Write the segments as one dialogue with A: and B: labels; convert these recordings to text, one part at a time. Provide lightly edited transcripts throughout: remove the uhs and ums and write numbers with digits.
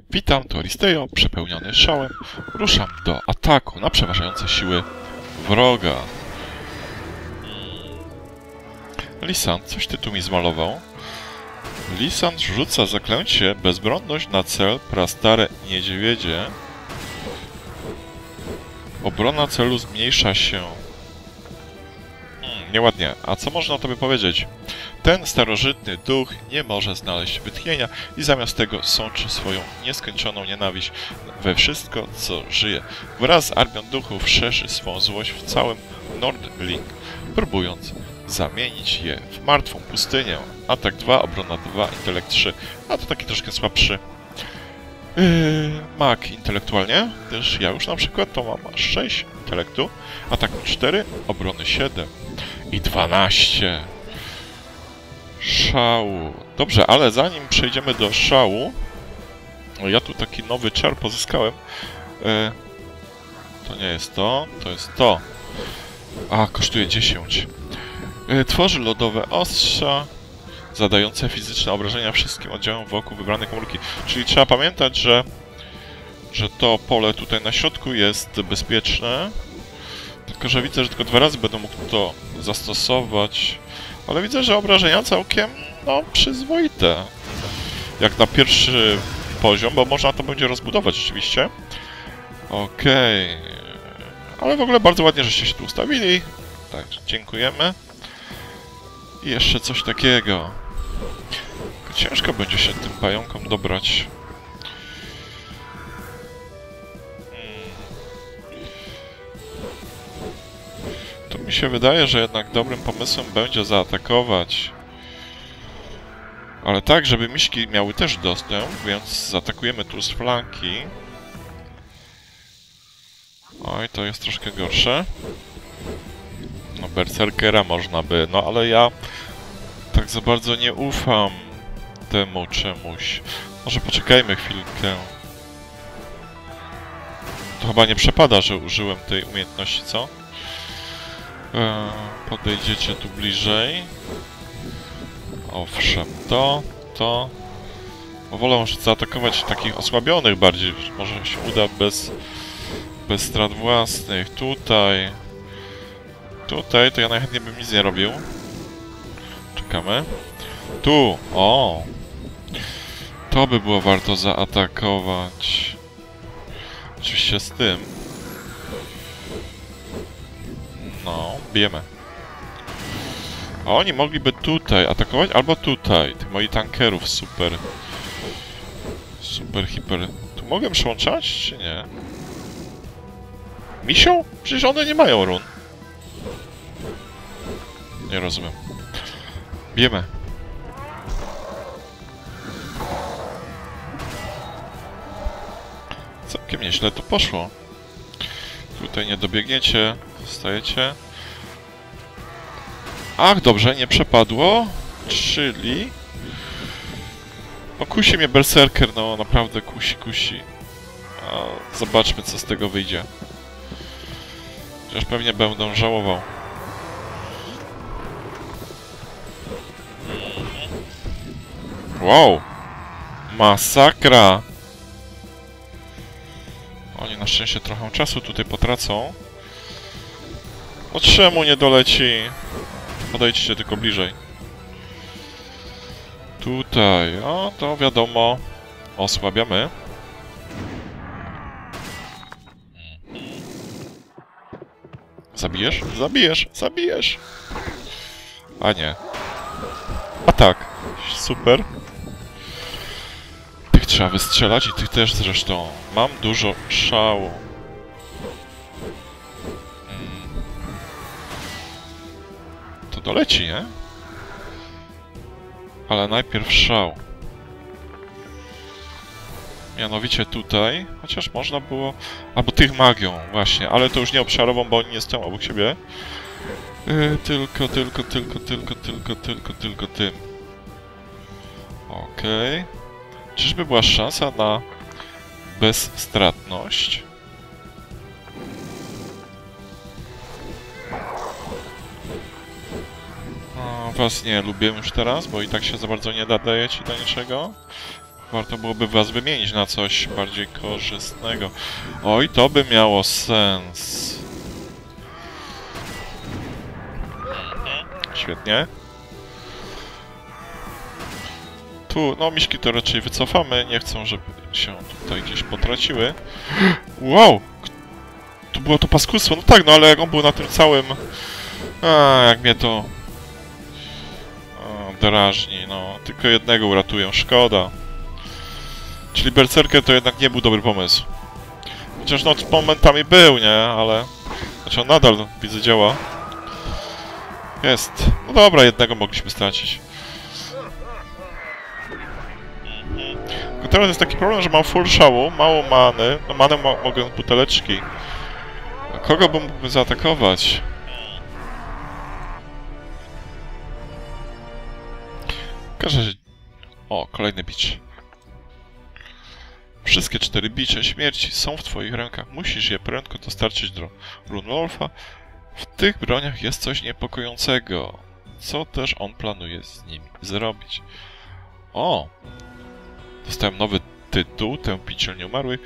A: Witam, to Aristejo, przepełniony szałem. Ruszam do ataku na przeważające siły wroga. Lisand, coś ty tu mi zmalował? Lisand rzuca zaklęcie bezbronność na cel prastare niedźwiedzie. Obrona celu zmniejsza się. Nieładnie. A co można o tobie powiedzieć? Ten starożytny duch nie może znaleźć wytchnienia i zamiast tego sączy swoją nieskończoną nienawiść we wszystko, co żyje. Wraz z armią duchów szerzy swą złość w całym Nordling, próbując zamienić je w martwą pustynię. Atak 2, obrona 2, intelekt 3, a to taki troszkę słabszy mag intelektualnie, gdyż ja już na przykład to mam 6 intelektu, ataku 4, obrony 7 i 12. Szału. Dobrze, ale zanim przejdziemy do szału, ja tu taki nowy czar pozyskałem. To nie jest to, to jest to. A, kosztuje 10. Tworzy lodowe ostrza, zadające fizyczne obrażenia wszystkim oddziałom wokół wybranej komórki. Czyli trzeba pamiętać, że to pole tutaj na środku jest bezpieczne. Tylko że widzę, że tylko 2 razy będę mógł to zastosować. Ale widzę, że obrażenia całkiem, no, przyzwoite. Jak na pierwszy poziom, bo można to będzie rozbudować rzeczywiście. Okej. Ale w ogóle bardzo ładnie, żeście się tu ustawili. Tak, dziękujemy. I jeszcze coś takiego. Ciężko będzie się tym pająkom dobrać. Tu mi się wydaje, że jednak dobrym pomysłem będzie zaatakować. Ale tak, żeby miśki miały też dostęp, więc zaatakujemy tu z flanki. Oj, to jest troszkę gorsze. No, berserkera można by, no ale ja tak za bardzo nie ufam temu czemuś. Może poczekajmy chwilkę. To chyba nie przepada, że użyłem tej umiejętności, co? Podejdziecie tu bliżej. Owszem, to... Wolę może zaatakować takich osłabionych bardziej. Może się uda bez strat własnych. Tutaj to ja najchętniej bym nic nie robił. Czekamy. Tu! O! To by było warto zaatakować. Oczywiście z tym. No, bijemy. A oni mogliby tutaj atakować, albo tutaj. Tych moich tankerów super. Super, hiper. Tu mogę przełączać, czy nie? Misią? Przecież one nie mają run. Nie rozumiem. Bijemy. Całkiem nieźle to poszło. Tutaj nie dobiegniecie. Zostajecie. Ach, dobrze, nie przepadło. Czyli... No kusi mnie berserker, no naprawdę kusi. A zobaczmy, co z tego wyjdzie. Chociaż pewnie będę żałował. Wow! Masakra! Oni na szczęście trochę czasu tutaj potracą. No czemu nie doleci? Podejdźcie tylko bliżej. Tutaj, o to wiadomo. Osłabiamy. Zabijesz? Zabijesz! Zabijesz! A nie. A tak. Super. Tych trzeba wystrzelać i tych też zresztą. Mam dużo szału. To doleci, nie? Ale najpierw szał. Mianowicie tutaj, chociaż można było... Albo tych magią, właśnie, ale to już nie obszarową, bo oni nie stoją obok siebie. Tylko tym. Okej. Czyżby była szansa na bezstratność? Was nie lubię już teraz, bo i tak się za bardzo nie nadajecie do niczego. Warto byłoby was wymienić na coś bardziej korzystnego. Oj, to by miało sens. Świetnie. Tu, no miśki to raczej wycofamy. Nie chcą, żeby się tutaj gdzieś potraciły. Wow! Tu było to paskudstwo. No tak, no ale jak on był na tym całym... jak mnie to... drażni, no. Tylko jednego uratuję, szkoda. Czyli berserker to jednak nie był dobry pomysł. Chociaż no momentami był, nie? Ale... Znaczy on nadal, widzę, działa. Jest. No dobra, jednego mogliśmy stracić. Tylko teraz jest taki problem, że mam full szału, mało many. No manę mogę buteleczki. A kogo bym mógł zaatakować? Każę... O, kolejny bicz. Wszystkie 4 bicze śmierci są w twoich rękach. Musisz je prędko dostarczyć do Runolfa. W tych broniach jest coś niepokojącego. Co też on planuje z nimi zrobić? O! Dostałem nowy tytuł, tę bicie nieumarłych.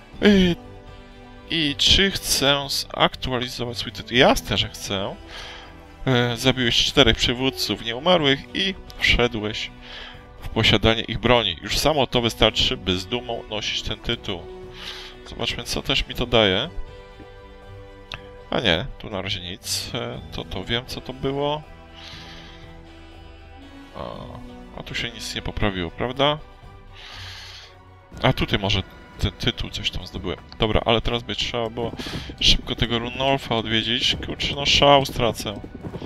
A: I czy chcę zaktualizować swój tytuł? Jasne, że chcę. Zabiłeś 4 przywódców nieumarłych i wszedłeś w posiadanie ich broni. Już samo to wystarczy, by z dumą nosić ten tytuł. Zobaczmy, co też mi to daje. A nie, tu na razie nic. To wiem, co to było. A tu się nic nie poprawiło, prawda? A tutaj może ten tytuł coś tam zdobyłem. Dobra, ale teraz by trzeba było szybko tego Runolfa odwiedzić. Kurczę, no szał stracę.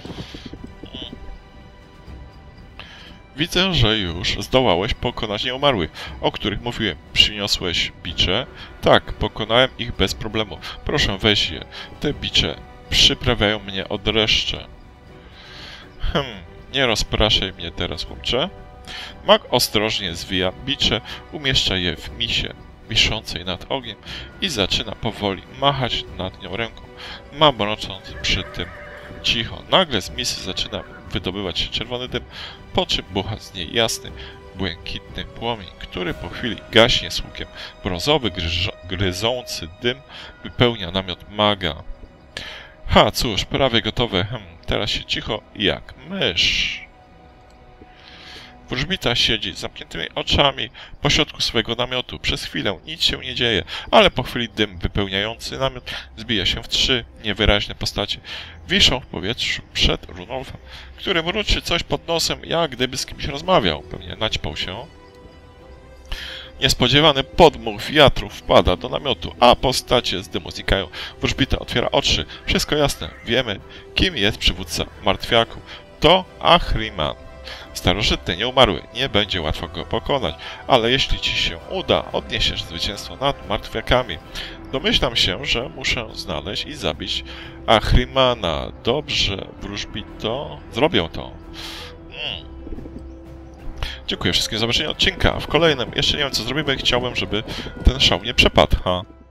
A: Widzę, że już zdołałeś pokonać nieumarłych, o których mówiłem. Przyniosłeś bicze? Tak, pokonałem ich bez problemu. Proszę, weź je. Te bicze przyprawiają mnie od dreszcze. Nie rozpraszaj mnie teraz, chłopcze. Mag ostrożnie zwija bicze, umieszcza je w misie wiszącej nad ogniem i zaczyna powoli machać nad nią ręką, mamrocząc przy tym cicho. Nagle z misy zaczyna wydobywać się czerwony dym, po czym bucha z niej jasny, błękitny płomień, który po chwili gaśnie z hukiem. Brązowy, gryzący dym wypełnia namiot maga. Ha, cóż, prawie gotowe. Teraz się cicho jak mysz. Wróżbita siedzi z zamkniętymi oczami pośrodku swojego namiotu. Przez chwilę nic się nie dzieje, ale po chwili dym wypełniający namiot zbija się w 3 niewyraźne postacie. Wiszą w powietrzu przed Runolfem, który mruczy coś pod nosem, jak gdyby z kimś rozmawiał. Pewnie naćpał się. Niespodziewany podmuch wiatru wpada do namiotu, a postacie z dymu znikają. Wróżbita otwiera oczy. Wszystko jasne. Wiemy, kim jest przywódca martwiaku. To Ahriman. Starożytny, nieumarły. Nie będzie łatwo go pokonać, ale jeśli ci się uda, odniesiesz zwycięstwo nad martwiakami. Domyślam się, że muszę znaleźć i zabić Ahrimana. Dobrze, wróżbito. Zrobią to. Dziękuję wszystkim za zobaczenie odcinka. W kolejnym jeszcze nie wiem, co zrobimy. Chciałbym, żeby ten szał nie przepadł.